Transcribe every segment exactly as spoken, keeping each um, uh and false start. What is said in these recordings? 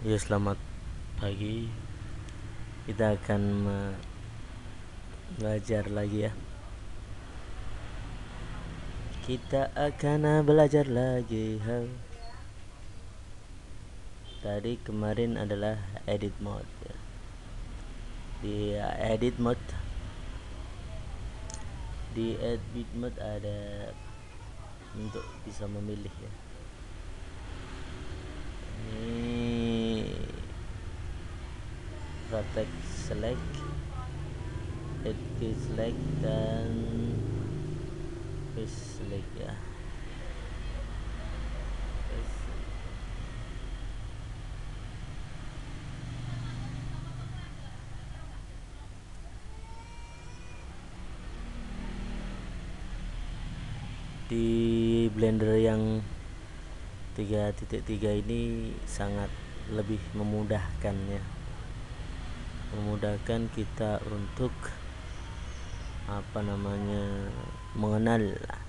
Ya, selamat pagi. Kita akan belajar lagi ya. Kita akan belajar lagi. Tadi kemarin adalah edit mode ya. Di edit mode Di edit mode ada untuk bisa memilih ya. Ini protect select, edit select, dan paste select ya. Di Blender yang tiga titik tiga ini sangat lebih memudahkan ya, memudahkan kita untuk apa namanya mengenal.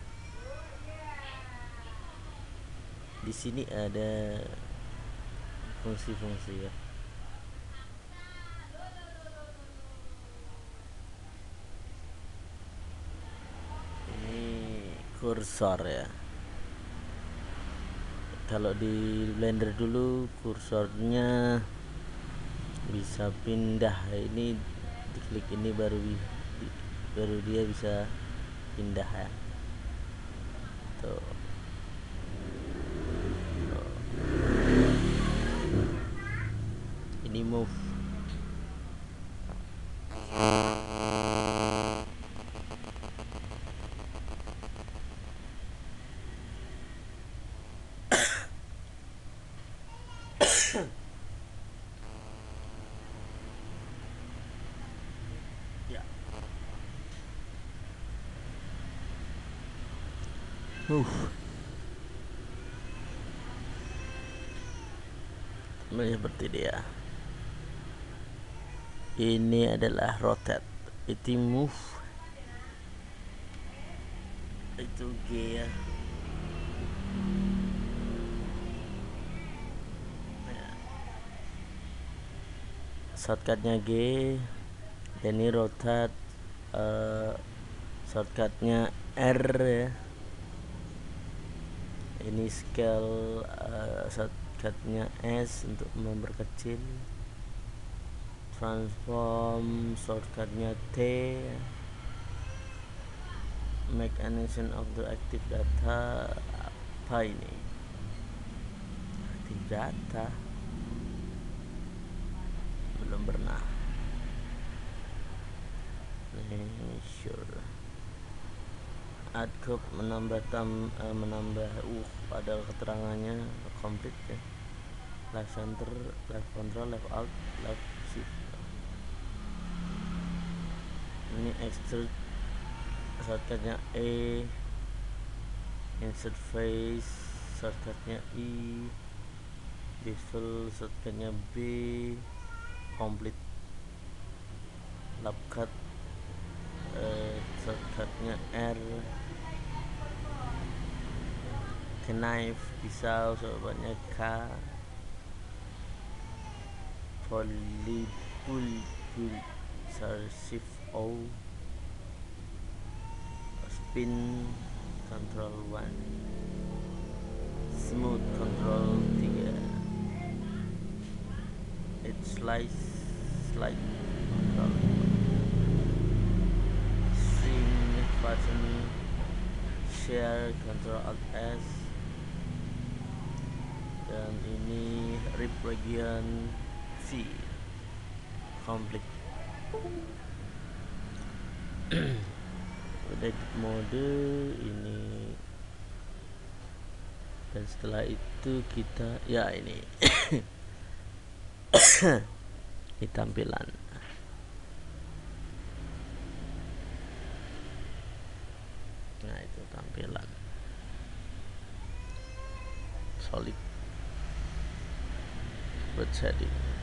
Di sini ada fungsi-fungsi ya. Ini kursor ya. Kalau di Blender dulu kursornya bisa pindah, ini diklik ini baru baru dia bisa pindah ya. Tuh. Tuh. Ini move. Ya. Move. Seperti dia. Ini adalah rotate. Itu move. Itu G ya. Shortcutnya G. Dan ini rotate, uh, shortcutnya R ya. Ini scale, uh, shortcutnya S untuk memperkecil. Transform shortcutnya T. Make animation of the active data. Apa ini? Active data belum pernah. Sure. Add code menambah tam uh, menambah uh ada keterangannya complete ya. Left center, left control, left alt, left shift. Ini extrude shortcutnya E. Insert face shortcutnya I. Bevel shortcutnya B. Complete lap cut uh, shortcutnya R. Knife pisau shortcutnya K. Polybull shift O. Spin control one. Smooth control three. It slice slide control. String button share control alt S. Dan ini rip region V. Complete. Udah mode ini, dan setelah itu kita ya ini di tampilan. Nah, itu tampilan solid buat setting.